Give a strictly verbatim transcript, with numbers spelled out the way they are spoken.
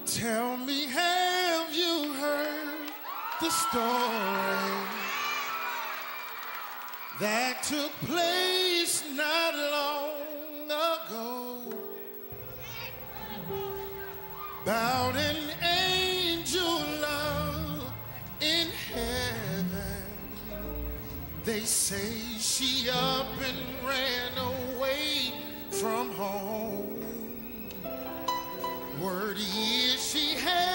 Tell me, have you heard the story that took place not long ago about an angel love in heaven? They say she up and ran away from home. Word is she had